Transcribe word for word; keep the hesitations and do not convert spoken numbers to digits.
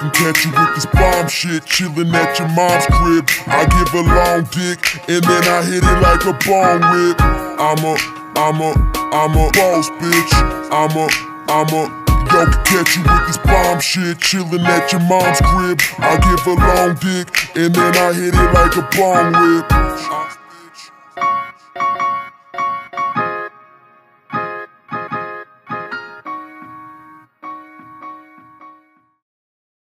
can catch you with this bomb shit, chillin' at your mom's crib. I give a long dick, and then I hit it like a bone whip. I'm a, I'm a, I'm a boss, bitch. I'm a, I'm a, yo can catch you with this bomb shit, chillin' at your mom's crib. I give a long dick, and then I hit it like a bone whip.